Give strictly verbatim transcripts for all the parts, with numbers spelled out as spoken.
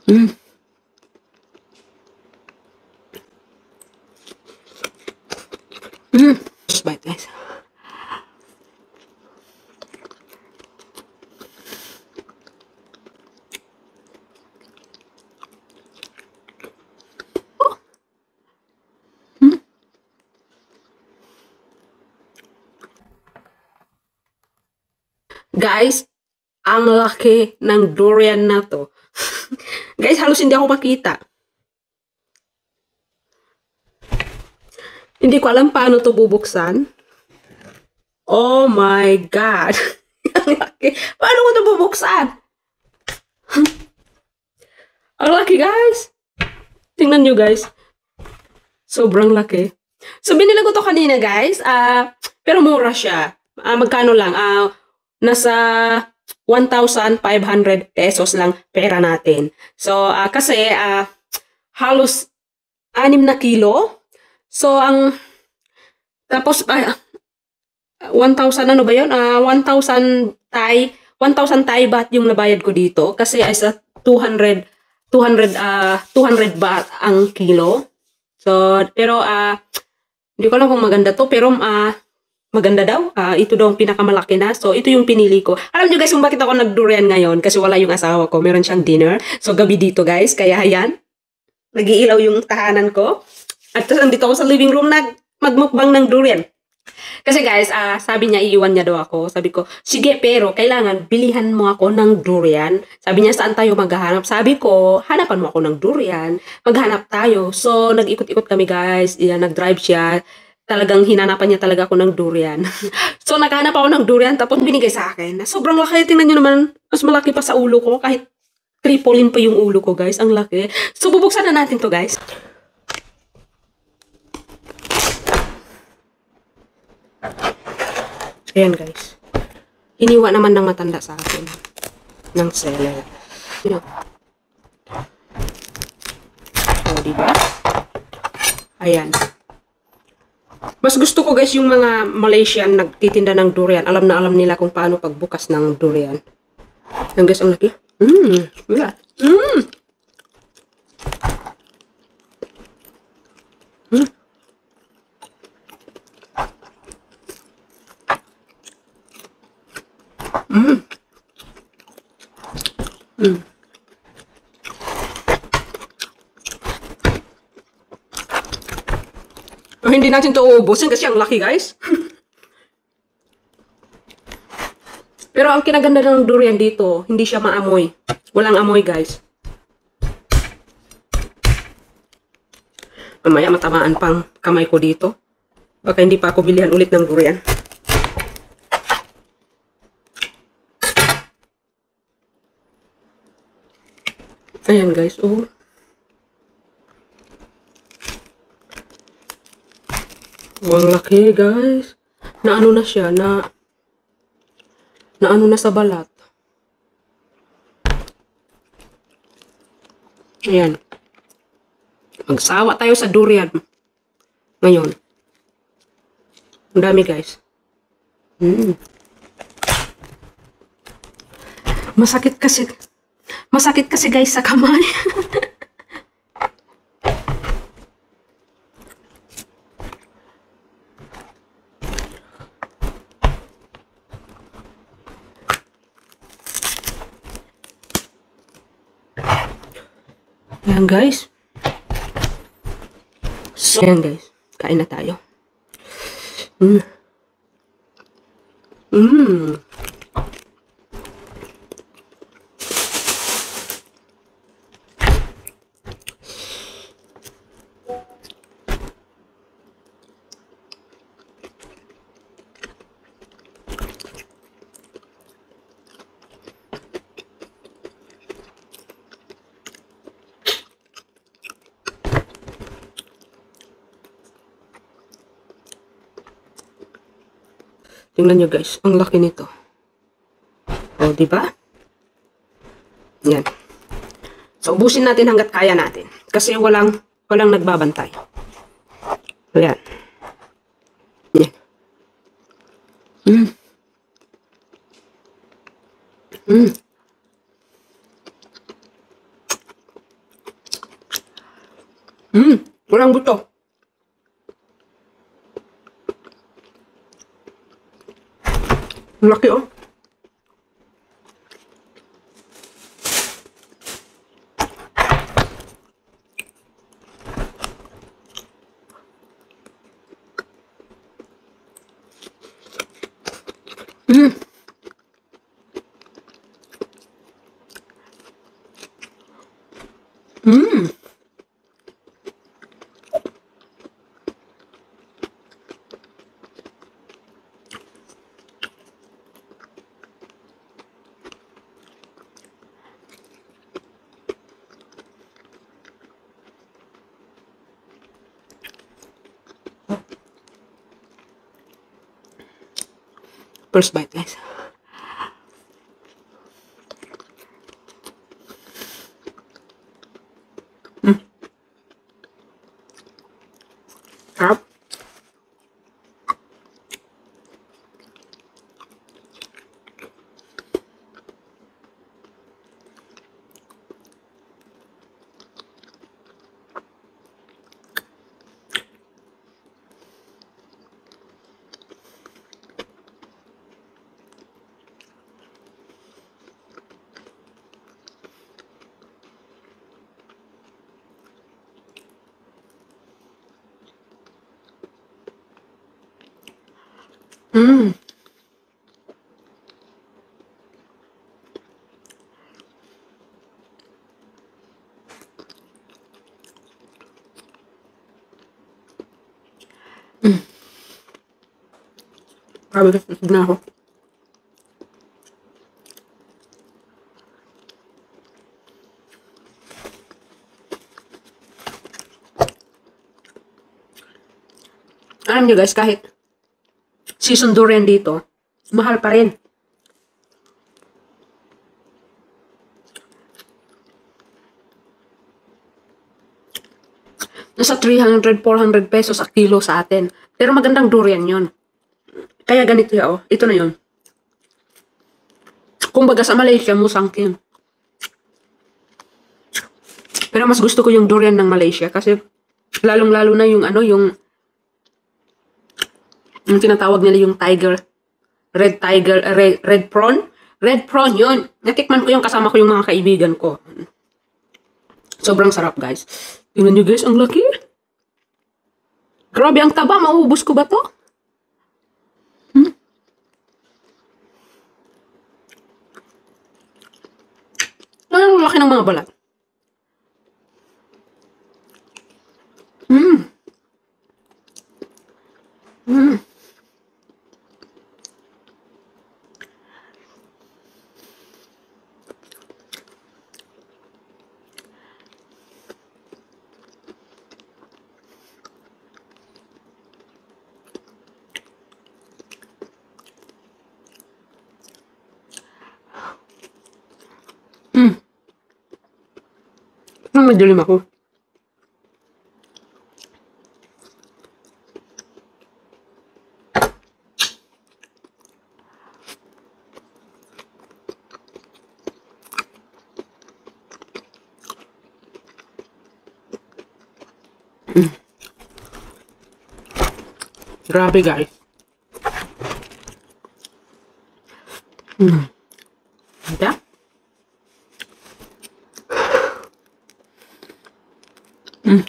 Mm. Mm. Just bite, guys. Guys, ang laki ng durian na to. Guys, halos hindi ako makita. Hindi ko alam paano to bubuksan. Oh my God. Ang laki. Paano ko to bubuksan? Ang laki, guys. Tingnan nyo, guys. Sobrang laki. So, binili ko to kanina, guys. Uh, pero mura siya. Uh, magkano lang? Uh, nasa one thousand five hundred pesos lang pera natin. So, uh, kasi uh, halos anim na kilo. So, ang tapos uh, one thousand ano ba yun? Uh, one thousand Thai, one thousand Thai baht yung nabayad ko dito. Kasi ay sa two hundred, two hundred, uh, two hundred baht ang kilo. So, pero uh, hindi ko alam kung maganda to. Pero uh, maganda daw. Uh, ito daw ang pinakamalaki na. So, ito yung pinili ko. Alam nyo guys kung bakit ako nag-durian ngayon? Kasi wala yung asawa ko. Meron siyang dinner. So, gabi dito guys. Kaya ayan. Nag-iilaw yung tahanan ko. At nandito ako sa living room nag magmukbang ng durian. Kasi guys, uh, sabi niya iiwan niya daw ako. Sabi ko, sige pero kailangan bilihan mo ako ng durian. Sabi niya, saan tayo maghahanap? Sabi ko, hanapan mo ako ng durian. Maghanap tayo. So, nag-ikot-ikot kami guys. Yan, nag-drive siya. Talagang hinanapan niya talaga ako ng durian. So, naghanap ako ng durian, tapos binigay sa akin. Sobrang laki. Tingnan niyo naman, mas malaki pa sa ulo ko. Kahit tripolin pa yung ulo ko, guys. Ang laki. So, bubuksan na natin to, guys. Ayan, guys. Iniwa naman ng matanda sa akin. Ng seller. Yun. So, diba? Ayan. Mas gusto ko guys yung mga Malaysian nagtitinda ng durian. Alam na alam nila kung paano pagbukas ng durian. Yan guys, ang laki. Mmm. Yeah. Mmm. Mmm. Mmm. Mmm. Oh, hindi natin to uubusin kasi ang laki guys. Pero ang kinaganda ng durian dito, hindi siya maamoy. Walang amoy guys. Mamaya matamaan pang kamay ko dito. Baka hindi pa ako bilihan ulit ng durian. Ayan guys, oh. Ang laki guys. Na ano na siya, na na ano na sa balat. Ayan. Magsawa tayo sa durian. Ngayon. Ang dami guys. Mm. Masakit kasi. Masakit kasi guys sa kamay. Ayan guys. So, ayan guys. Kain na tayo. Mm. Mmm. Tingnan nyo guys, ang laki nito. O, di ba? Yan. So, ubusin natin hanggat kaya natin. Kasi walang, walang nagbabantay. Ayan. Yan. Mm. Mm. Hmm, walang buto. Ang laki oh. Hmm. Hmm. First bite, guys. Hmm. Sarap. Hmm. Hmm. Grabe, guys. Busog na ako. Alam nyo guys, kahit season durian dito, mahal pa rin. Nasa three hundred, four hundred pesos a kilo sa atin. Pero magandang durian yon. Kaya ganito ya, oh. Ito na yon. Kumbaga sa Malaysia, musang king. Pero mas gusto ko yung durian ng Malaysia kasi lalong-lalo na yung ano, yung yung tinatawag nila yung tiger, red tiger, uh, red, red prawn. Red prawn yun. Natikman ko yung kasama ko yung mga kaibigan ko. Sobrang sarap guys. Tingnan nyo guys, ang laki. Grabe ang taba, mauubos ko ba to? Hmm? Ang laki ng mga balat. Hmm. Hmm. Hmm. Ang madilim ako. Hmm. Grabe guys. Hmm. Ada? Hmm.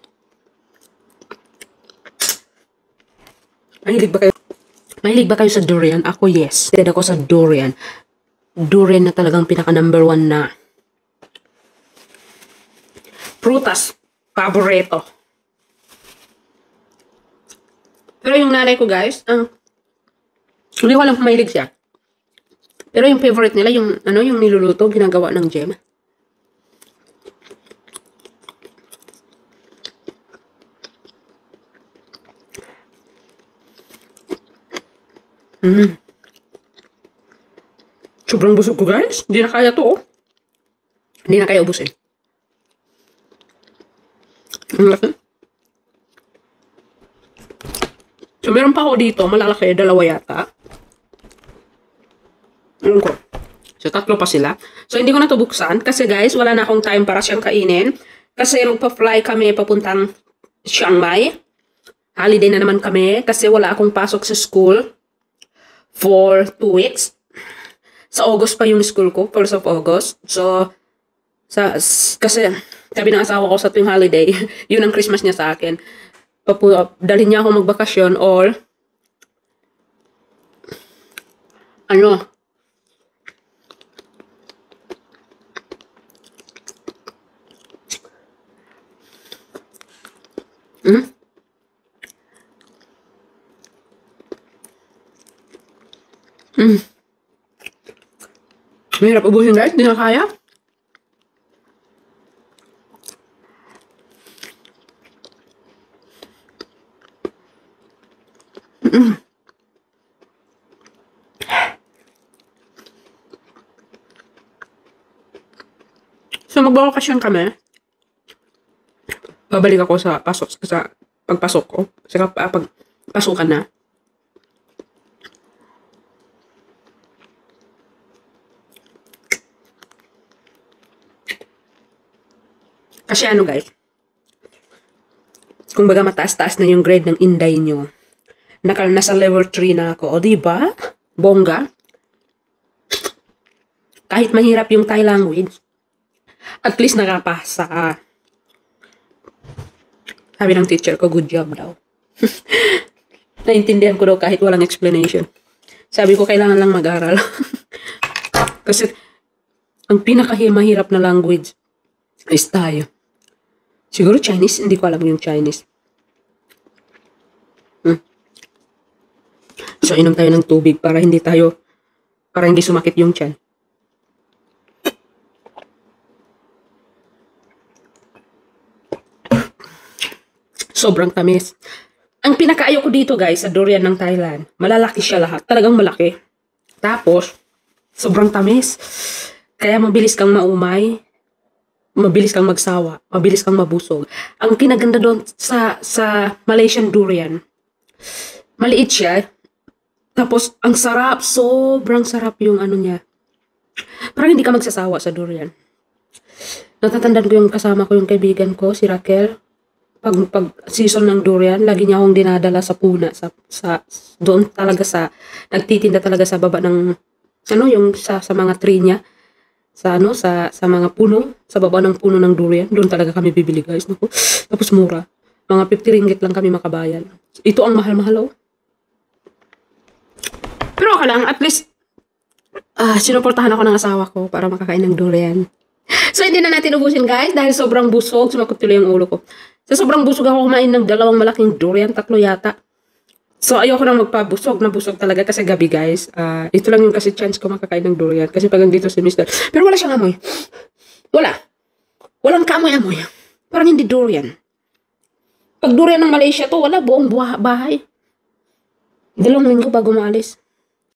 Mahilig ba kayo? Mahilig ba kayo sa durian? Ako yes. Dead ako sa durian. Durian na talagang pinaka number one na prutas. Paborito. Pero yung nanay ko guys, ang hindi ko alam kung mahilig siya. Pero yung favorite nila, yung ano, yung niluluto, ginagawa ng jam. Mm. Sobrang busog ko guys. Hindi na kaya to oh. Hindi na kaya ubusin. Ang laki. So meron pa ako dito, malalaki, dalawa yata. Ayun ko. So tatlo pa sila. So hindi ko na to buksan kasi guys, wala na akong time para siyang kainin. Kasi magpa-fly kami papuntang Chiang Mai. Holiday na naman kami kasi wala akong pasok sa school for two weeks. Sa August pa yung school ko, first of August. So, sa, kasi sabi ng asawa ko sa tuwing holiday, yun ang Christmas niya sa akin. Papu, dalhin niya ako magbakasyon or ano, hmm? Hmm. Mahirap ubusin guys, hindi na kaya. Mm. So magbabakasyon kami. Babalik ako sa pasok sa pagpasok ko. Sa uh, pagpasukan na. Kasi ano guys, kung baga mataas-taas na yung grade ng Inday nyo, nakal nasa level three na ako, o diba? Bongga. Kahit mahirap yung Thai language, at least nakapasa ka. Sabi ng teacher ko, good job daw. Naintindihan ko daw kahit walang explanation. Sabi ko, kailangan lang mag-aral. Kasi, ang pinakahirap na language is tayo. Siguro Chinese, hindi ko alam yung Chinese. Hmm. So, inom tayo ng tubig para hindi tayo, para hindi sumakit yung tiyan. Sobrang tamis. Ang pinakaayaw ko dito guys, sa durian ng Thailand, malalaki siya lahat. Talagang malaki. Tapos, sobrang tamis. Kaya mabilis kang maumay. Mabilis kang magsawa, mabilis kang mabusog. Ang kinaganda doon sa sa Malaysian durian, maliit siya. Tapos ang sarap, sobrang sarap yung ano niya. Parang hindi ka magsasawa sa durian. Natatandaan ko yung kasama ko yung kaibigan ko, si Raquel. Pag pag season ng durian, lagi niya akong dinadala sa puna, sa sa doon talaga sa nagtitinda talaga sa baba ng ano yung sa sa mga tree niya. Sa ano, sa, sa mga puno, sa baba ng puno ng durian, doon talaga kami bibili guys. Naku. Tapos mura. Mga fifty ringgit lang kami makabayan. Ito ang mahal-mahal oh. Pero okay lang, at least, ah, sinuportahan ako ng asawa ko para makakain ng durian. So hindi na natin ubusin guys, dahil sobrang busog, sumakot tuloy yung ulo ko. Sa sobrang busog ako kumain ng dalawang malaking durian, tatlo yata. So, ayoko nang magpabusog na busog talaga kasi gabi, guys. Uh, ito lang yung kasi chance ko makakain ng durian. Kasi pag dito si mister. Pero wala siyang amoy. Wala. Walang kamoy-amoy. Parang hindi durian. Pag durian ng Malaysia to, wala. Buong bahay. Dalawang linggo bago maalis.